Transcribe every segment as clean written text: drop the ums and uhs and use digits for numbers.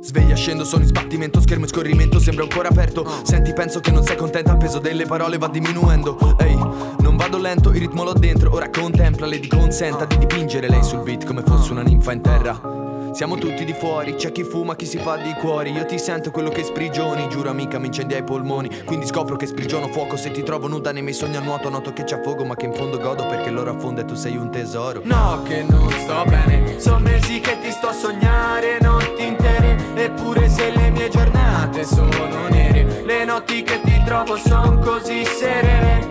Sveglia, scendo, sono in sbattimento, schermo in scorrimento, sembra ancora aperto. Senti, penso che non sei contenta, il peso delle parole va diminuendo. Ehi, non vado lento, il ritmo l'ho dentro, ora contempla, le di consenta di dipingere lei sul beat come fosse una ninfa in terra. Siamo tutti di fuori, c'è chi fuma, chi si fa di cuori. Io ti sento quello che sprigioni, giuro amica mi incendia i polmoni. Quindi scopro che sprigiono fuoco, se ti trovo nuda nei miei sogni a nuoto. Noto che ci affogo ma che in fondo godo perché loro affonda e tu sei un tesoro. No che non sto bene, sono mesi che ti sto a sognare, notti intere. Eppure se le mie giornate sono nere, le notti che ti trovo son così serene.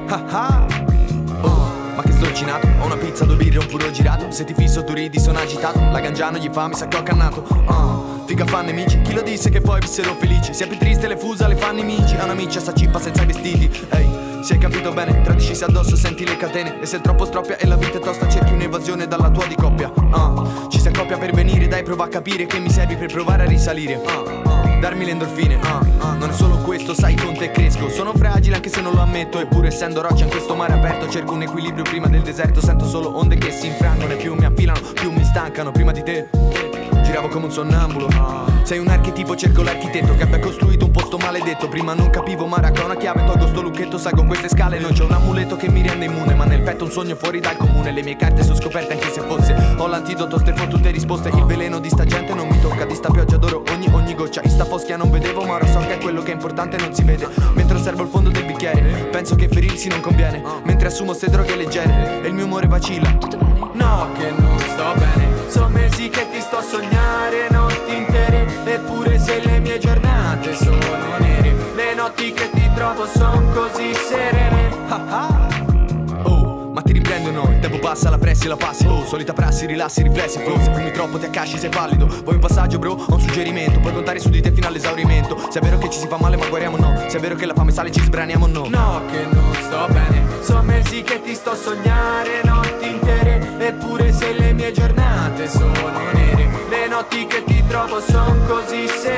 Ma che sdolcinato, ho una pizza, 2 birre, un puro girato. Se ti fisso tu ridi, sono agitato. La gangiano gli fa, mi sa che ho cannato. Figa fan nemici, chi lo disse che poi vissero felici? Sia più triste le fusa, le fanno amici. A una miccia sta cippa senza i vestiti. Ehi, si hai capito bene, tradisci addosso, senti le catene. E se il troppo stroppia e la vita è tosta, cerchi un'evasione dalla tua di coppia. Ci si accoppia per venire, dai prova a capire che mi servi per provare a risalire. Darmi le endorfine, non è solo questo, sai con te cresco. Sono fragile anche se non lo ammetto, eppure essendo roccia in questo mare aperto cerco un equilibrio prima del deserto. Sento solo onde che si infrangono e più mi affilano, più mi stancano. Prima di te giravo come un sonnambulo. Sei un archetipo, cerco l'architetto che abbia costruito un posto maledetto. Prima non capivo ma raga una chiave, tolgo sto lucchetto, salgo queste scale. Non c'è un amuleto che mi rende immune, ma nel petto un sogno fuori dal comune. Le mie carte sono scoperte anche se fosse ho l'antidoto, ste fottute risposte. Il veleno di sta gente non mi tocca, di sta pioggia adoro ogni goccia. In sta foschia non vedevo ma ora so che è quello che è importante non si vede. Mentre osservo il fondo del bicchiere, penso che ferirsi non conviene. Mentre assumo ste droghe leggere e il mio umore vacilla. No che non sto bene, sono mesi che ti sto a sognare, notti intere. Eppure se le mie giornate sono nere, le notti che ti trovo son così serene. Ma ti riprendono, il tempo passa, la pressi e la passi. Solita prassi, rilassi, riflessi, flow. Se fumi troppo ti accasci, sei pallido. Vuoi un passaggio bro? Ho un suggerimento. Puoi contare su di te fino all'esaurimento. Se è vero che ci si fa male ma guariamo no. Se è vero che la fame sale ci sbraniamo no. No che non sto bene, sono mesi che ti sto a sognare, notti intere. Eppure se le mie giornate sono nere, le notti che ti trovo son così serene.